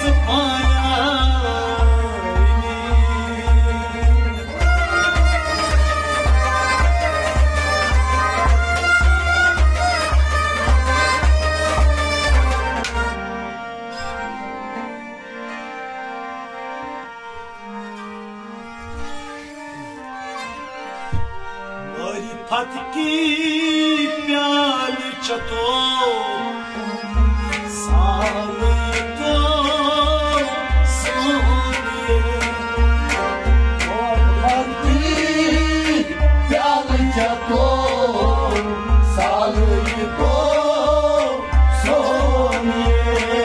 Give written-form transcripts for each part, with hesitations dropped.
फटकी प्याल चतो साल तो सोनिए फटकी प्याल चतो साल तो सोनिए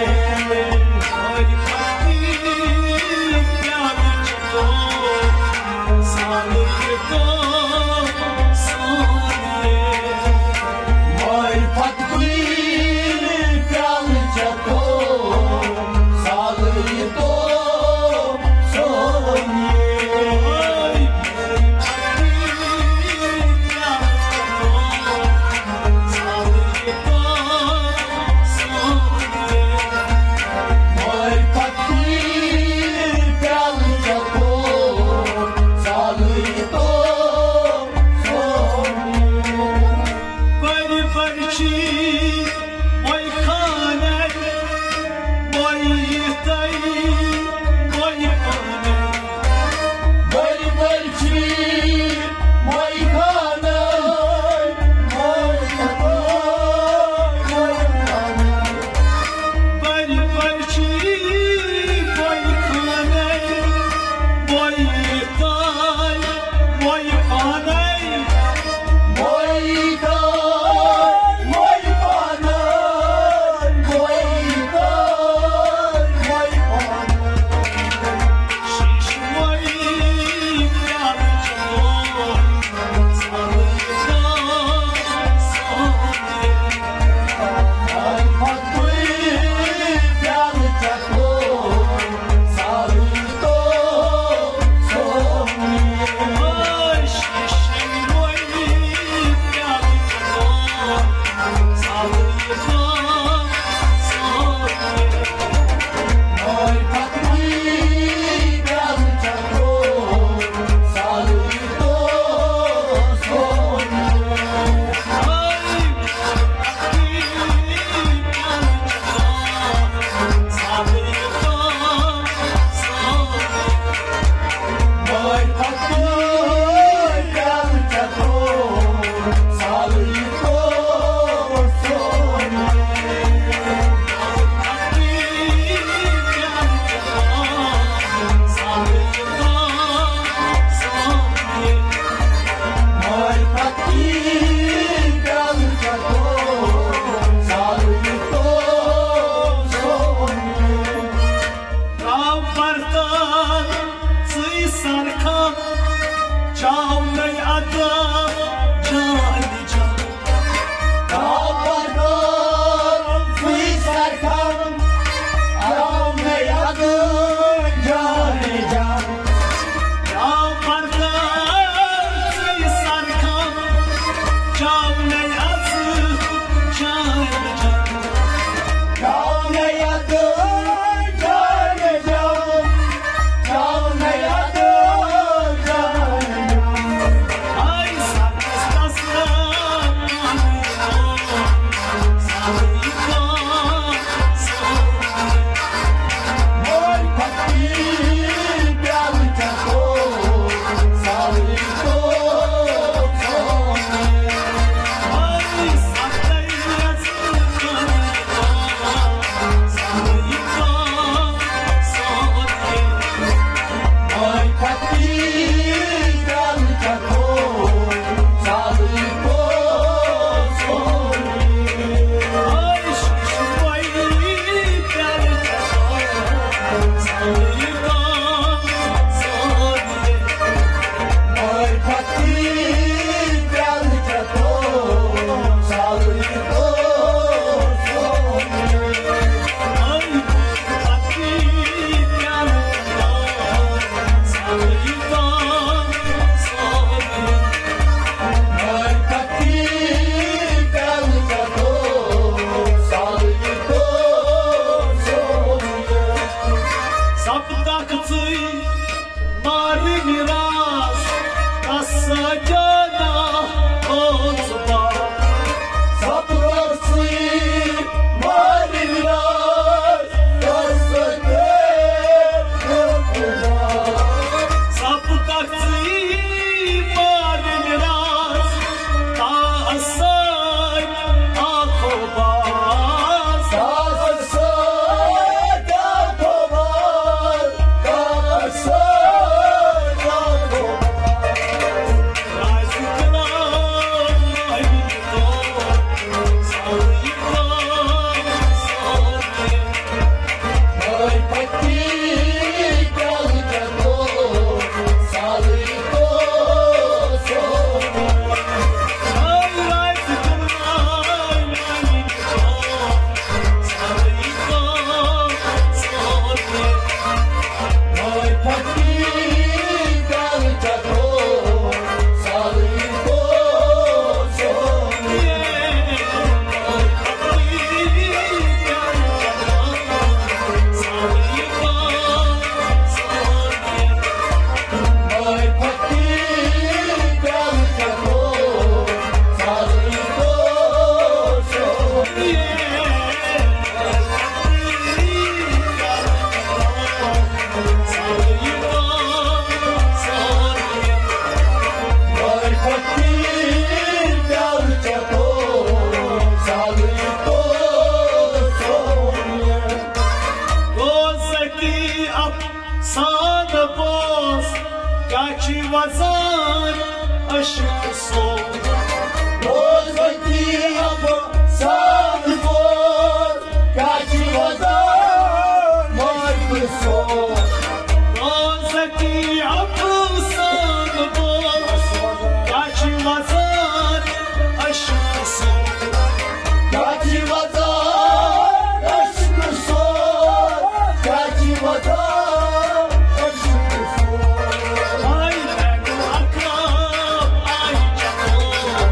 vazar aşık sol Rozvati abo sad vor Kači vazar moj sol Rozvati abo sad vor Kači vazar aşık sol Kači vazar aşk sol Kači vazar aşk sol Ay ben akrab ay canım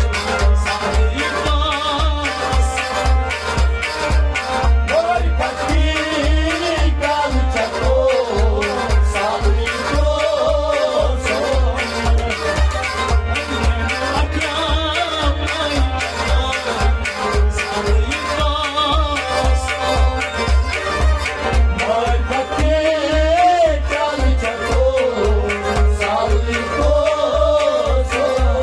Sarıyıkmaz Moj pati kalu čako Sadri ko sol Akrab ay canım Sarıyıkmaz Moj pati kalu čako Sadri ko sol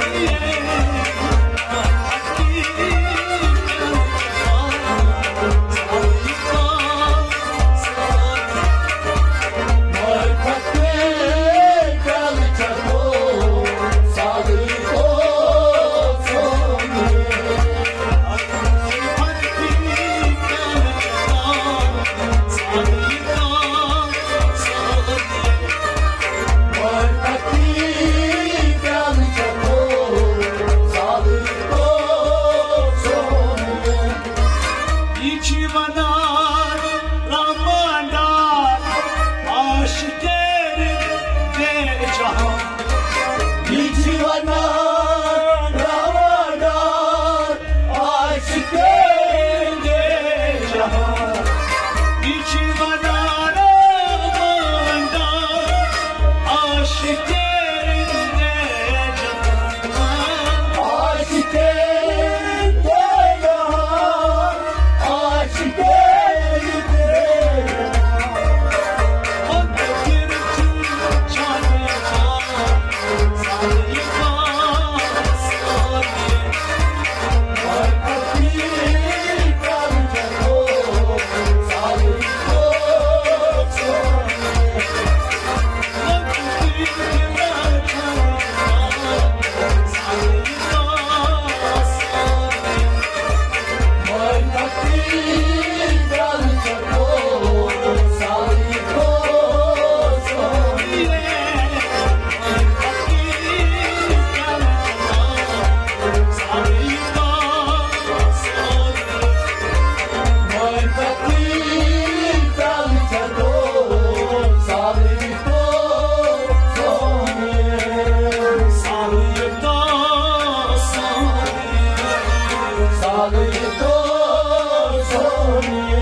Moj pati kalu čako Sadri ko sol Moj pati kalu čako Sadri ko sol İçivanar Ramazan aşikerim ve cahan Içivana Ramadan aşıkım de cahan İçivanar Ramazan aşikerim ve cahan Aşıkım de cahan Aşıkım de On bir çare cahan sarıyıkmaz Moj pati kalu čako Sadri ko sol Moj pati kalu čako Sadri ko sol Moj pati kalu čako Sadri ko sol Sadri ko sol